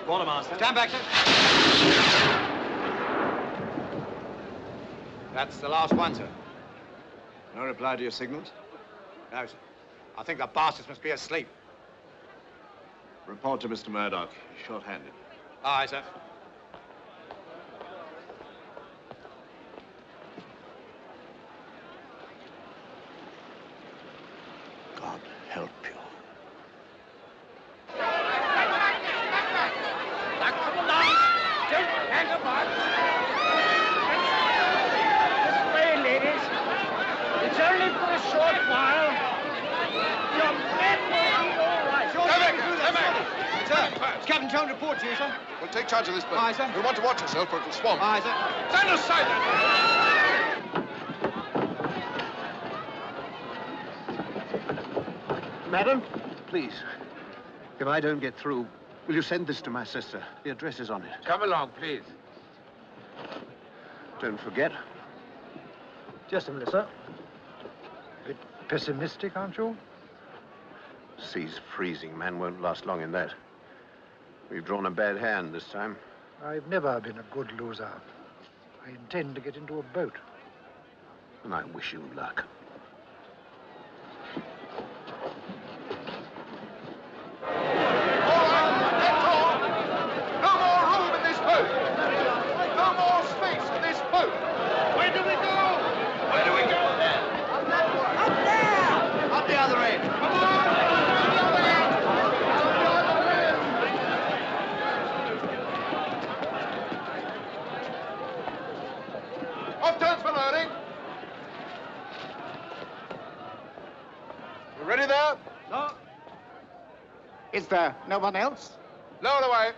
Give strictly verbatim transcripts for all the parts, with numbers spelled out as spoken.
Quartermaster. Stand back, sir. That's the last one, sir. No reply to your signals? No, sir. I think the bastards must be asleep. Report to Mister Murdoch. He's short-handed. Aye, sir. God help you. Now come along. Don't hang about. This way, ladies. It's only for a short while. Your men will be all right. Come back, come back. Sir, Captain Jones reports you, sir. We'll take charge of this boat. Aye, sir. You'll want to watch yourself or it'll swamp. Aye, sir. Stand aside, Madam, please, if I don't get through, will you send this to my sister? The address is on it. Come along, please. Don't forget. Just a minute, sir. A bit pessimistic, aren't you? Sea's freezing. Man won't last long in that. We've drawn a bad hand this time. I've never been a good loser. I intend to get into a boat. And I wish you luck. No more room in this boat. No more space in this boat. Where do we go? Where do we go? Up that way. Up there. Up the other end. Come on. Up the other end. Up the other end. Off turns for loading. You ready there? No. Is there no one else? Lower away.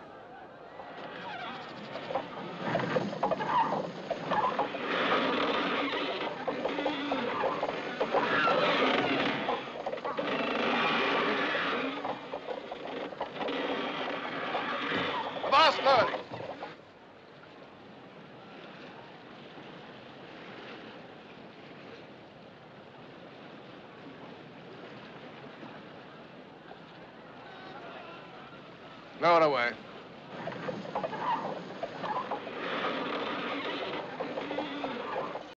Avast loading. Lower away.